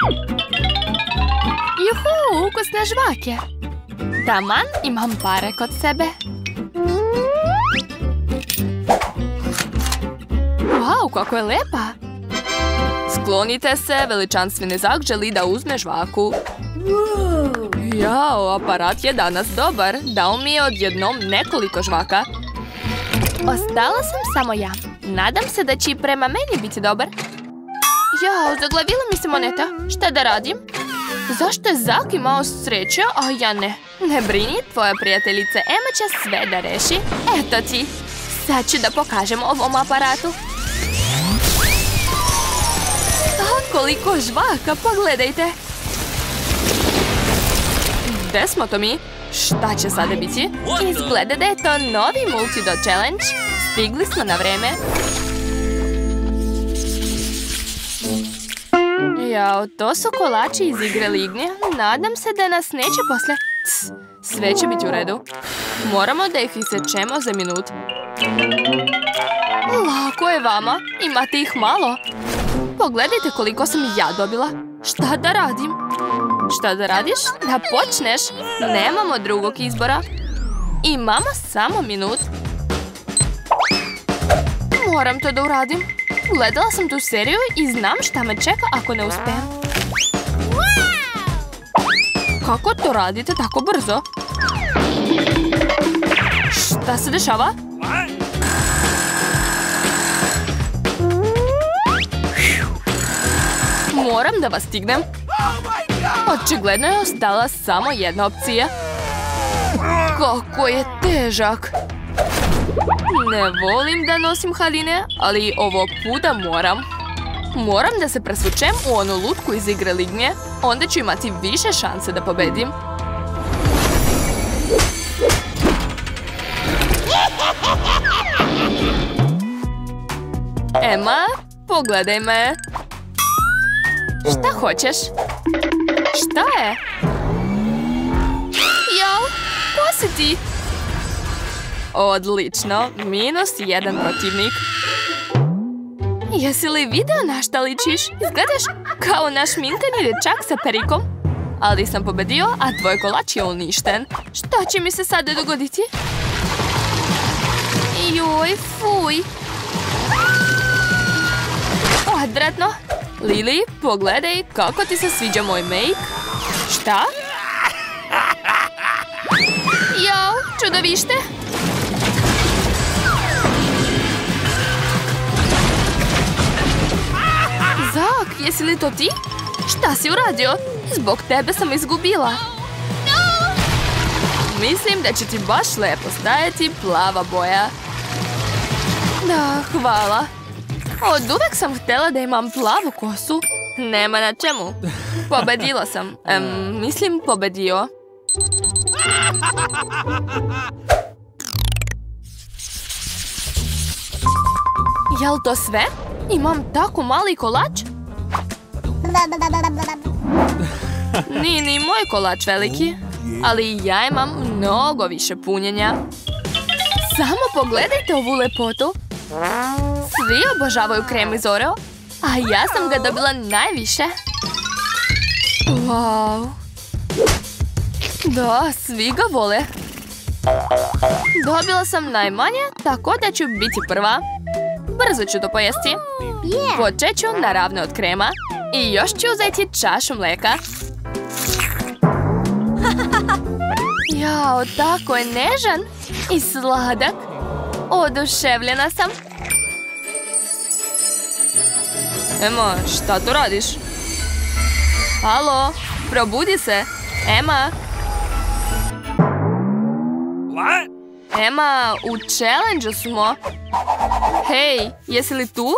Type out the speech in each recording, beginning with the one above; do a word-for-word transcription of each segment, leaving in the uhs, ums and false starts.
Juhu, ukusne žvake. Taman, imam pare kod sebe. Wow, kako je lepa. Sklonite se, veličanstveni Zak želi da uzme žvaku. Jao, aparat je danas dobar. Dao mi je odjednom nekoliko žvaka. Ostala sam samo ja. Nadam se da će i prema meni biti dobar. Jao, zaglavila mi se moneta. Šta da radim? Zašto je Zak imao sreće, a ja ne? Ne brini, tvoja prijateljica Ema će sve da reši. Eto ti. Sad ću da pokažem ovom aparatu. A, koliko žvaka, pogledajte. Gde smo to mi? Šta će sada biti? Izgleda da je to novi Multi-Dot Challenge. Stigli smo na vreme. Jao, to su kolači iz igre Lignje. Nadam se da nas neće posle... Cs, sve će biti u redu. Moramo da ih isečemo za minut. Lako je vama. Imate ih malo. Pogledajte koliko sam ja dobila. Šta da radim? Šta da radiš? Da počneš. Nemamo drugog izbora. Imamo samo minut. Moram to da uradim. Gledala sam tu seriju i znam šta me čeka ako ne uspijem. Kako to radite tako brzo? Šta se dešava? Moram da vas stignem. Očigledno je ostala samo jedna opcija. Kako je težak. Ne volim da nosim haljine, ali ovog puta moram. Moram da se presvučem u onu lutku iz igre Lignje, onda ću imati više šanse da pobedim. Ema, pogledaj me. Šta hoćeš? Šta je? Jao, ko si ti? Odlično, minus jedan protivnik. Jesi li video na šta ličiš? Izgledaš kao naš minkani dečak sa perikom. Ali sam pobedio, a tvoj kolač je uništen. Šta će mi se sada dogoditi? Joj, fuj. Odvratno. Lili, pogledaj kako ti se sviđa moj make. Šta? Jao, čudovište. Zak, jesi li to ti? Šta si uradio? Zbog tebe sam izgubila. Mislim da će ti baš lepo stajati plava boja. Da, hvala. Od uvek sam htjela da imam plavu kosu. Nema na čemu. Pobedila sam. Um, mislim pobedio. Jel to sve? Imam tako mali kolač? Nije ni moj kolač veliki. Ali ja imam mnogo više punjenja. Samo pogledajte ovu lepotu. Svi obožavaju krem iz Oreo, a ja sam ga dobila najviše. Wow. Da, svi ga vole. Dobila sam najmanje, tako da ću biti prva. Brzo ću to pojesti. Počet ću naravno od krema. I još ću uzeti čašu mleka. Jao, tako je nežan i sladak. Oduševljena sam. Ema, šta tu radiš? Halo, probudi se. Ema. What? Ema, u challenge-u smo. Hej, jesi li tu?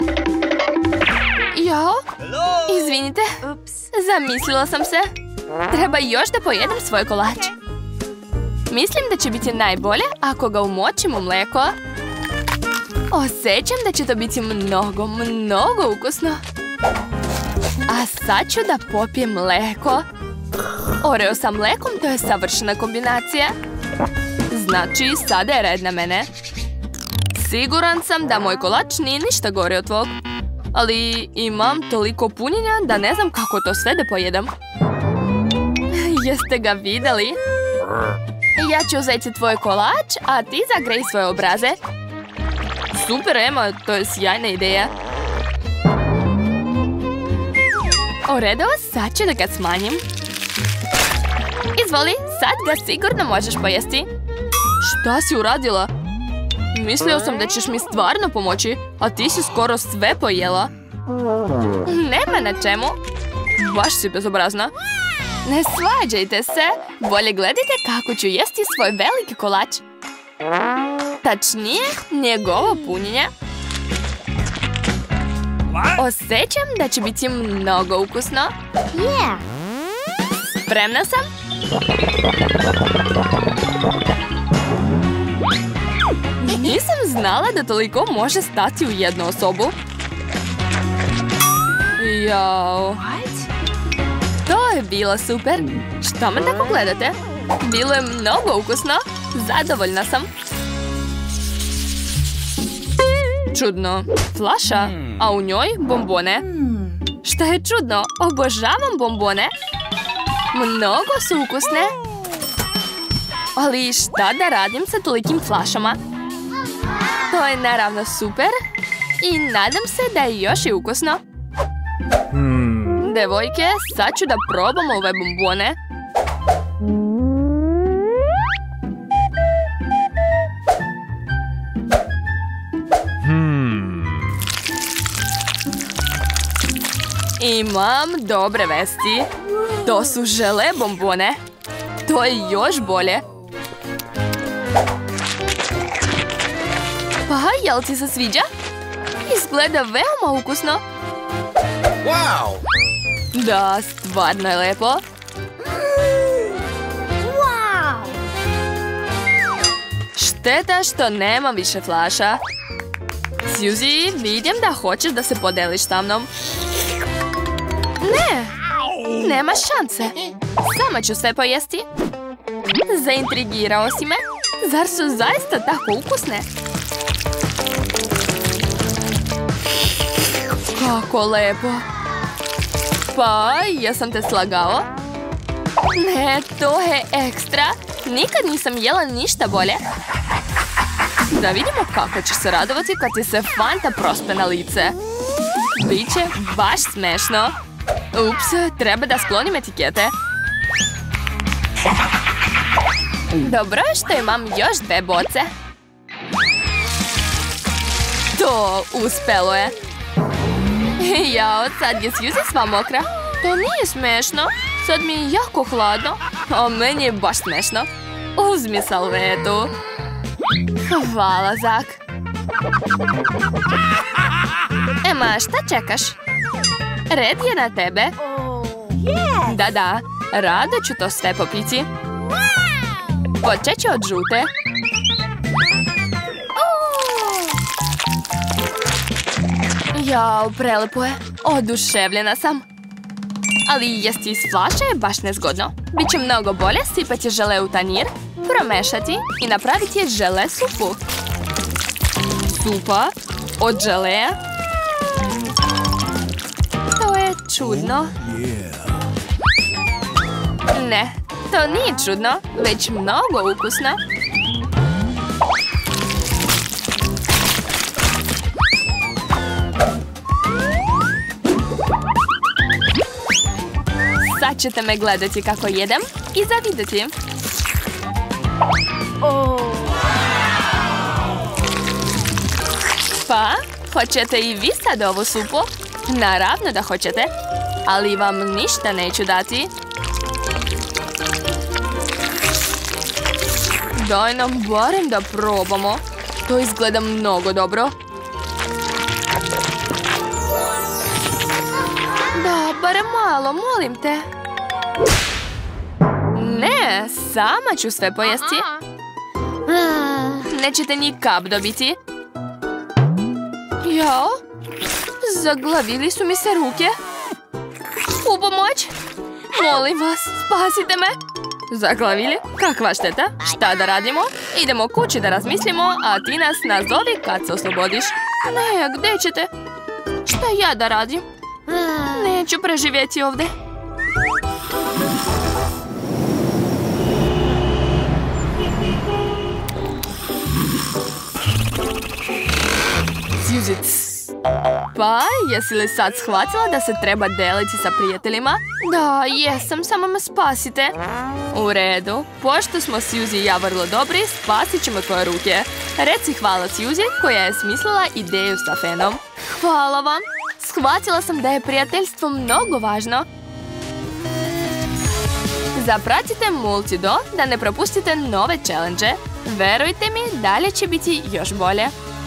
Jao, izvinite. Zamislila sam se. Treba još da pojedem svoj kolač. Mislim da će biti najbolje ako ga umočim u mleko. Osjećam da će to biti mnogo, mnogo ukusno. A sad ću da popijem mleko. Oreo sa mlekom, to je savršena kombinacija. Znači, sada je red na mene. Siguran sam da moj kolač nije ništa gori od tvog. Ali imam toliko punjenja da ne znam kako to sve da pojedem. Jeste ga vidjeli? Ja ću uzeti tvoj kolač, a ti zagrej svoje obraze. Super, Emma, to je sjajna ideja. U redu, sad ću da ga smanjim. Izvoli, sad ga sigurno možeš pojesti. Šta si uradila? Mislio sam da ćeš mi stvarno pomoći, a ti si skoro sve pojela. Nema na čemu. Baš si bezobrazna. Ne svađajte se. Bolje gledajte kako ću jesti svoj veliki kolač. Tačnije, njegovo punjenje. Osjećam da će biti mnogo ukusno. Spremna sam? Nisam znala da toliko može stati u jednu osobu. Jao. To je bilo super. Što me tako gledate? Bilo je mnogo ukusno. Zadovoljna sam. Čudno. Flaša, a u njoj bombone. Šta je čudno? Obožavam bombone. Mnogo su ukusne. Ali šta da radim sa tolikim flašama? To je naravno super. I nadam se da je još i ukusno. Devojke, sad ću da probamo ove bombone. Imam dobre vesti. To su žele bombone. To je još bolje. Pa, jel ti se sviđa? Izgleda veoma ukusno. Wow! Da, stvarno je lepo. Wow! Šteta što nema više flaša. Suzy, vidim da hoćeš da se podeliš sa mnom. Ne, nema šanse. Sama ću sve pojesti. Zaintrigirao si me. Zar su zaista tako ukusne? Kako lepo. Pa, jesam te slagao? Ne, to je ekstra. Nikad nisam jela ništa bolje. Da vidimo kako ćeš se radovati kad ti se Fanta prospe na lice. Biće baš smešno. Ups, treba da sklonim etikete. Dobro je što imam još dve boce. To uspelo je. Jao, sad je Suzy sva mokra. To nije smešno. Sad mi je jako hladno. A meni je baš smešno. Uzmi salvetu. Hvala, Zak. Emma, šta čekaš? Red je na tebe. Da, da. Rado ću to sve popiti. Počet ću od žute. Jao, prelepo je. Oduševljena sam. Ali jesti iz flaše je baš nezgodno. Biće mnogo bolje sipati žele u tanjir, promešati i napraviti žele supu. Supa od želeja. To je čudno. Ne, to nije čudno, već mnogo ukusno. Sad ćete me gledati kako jedem i zavidjeti. Pa, hoćete i vi sad ovu supu? Naravno da hoćete, ali vam ništa neću dati. Daj nam barem da probamo. To izgleda mnogo dobro. Da, barem malo, molim te. Ne, sama ću sve pojesti. Nećete ni kap dobiti. Jao, zaglavili su mi se ruke. U pomoć. Molim vas, spasite me. Zaglavili? Kakva šteta? Šta da radimo? Idemo kući da razmislimo, a ti nas nazovi kad se oslobodiš. Ne, gdje ćete? Šta ja da radim? Neću preživjeti ovdje. Suzy, pa, jesi li sad shvatila da se treba deliti sa prijateljima? Da, jesam, samo me spasite. U redu, pošto smo Suzy i ja vrlo dobri, spasit ćemo tvoje ruke. Reci hvala Suzy koja je smislila ideju sa fenom. Hvala vam. Shvatila sam da je prijateljstvo mnogo važno. Zapratite Multido da ne propustite nove challenge. Verujte mi, dalje će biti još bolje.